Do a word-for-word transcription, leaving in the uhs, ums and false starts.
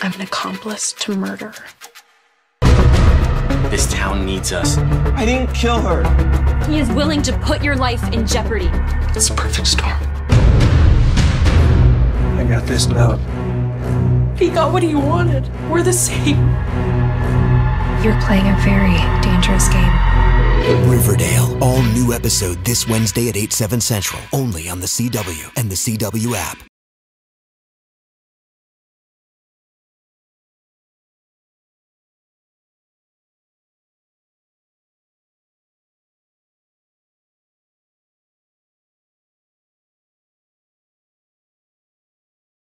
I'm an accomplice to murder. This town needs us. I didn't kill her. He is willing to put your life in jeopardy. It's a perfect storm. I got this note. He got what he wanted. We're the same. You're playing a very dangerous game. Riverdale, all new episode this Wednesday at eight, seven Central, only on the C W and the C W app.